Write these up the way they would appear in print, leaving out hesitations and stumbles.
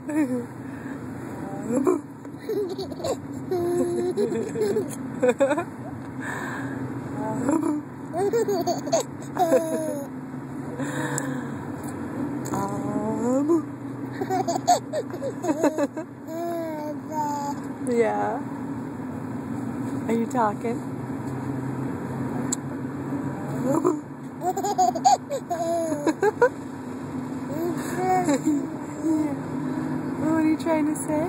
Yeah. Are you talking? What are you trying to say?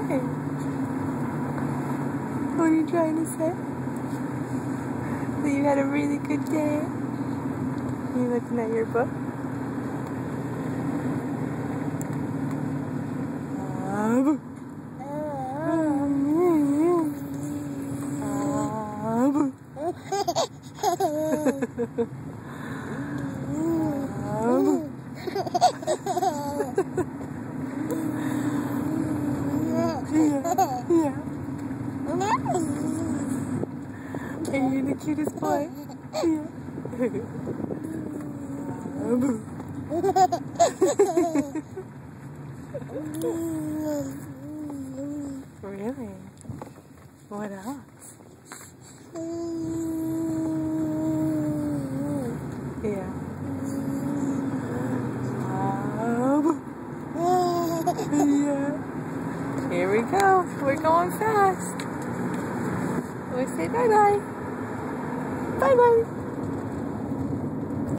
What are you trying to say? That you had a really good day? Are you looking at your book? Yeah. And you're the cutest boy. Yeah. Really? What else? Yeah. Yeah. Here we go. We're going fast. We say bye-bye. Bye-bye.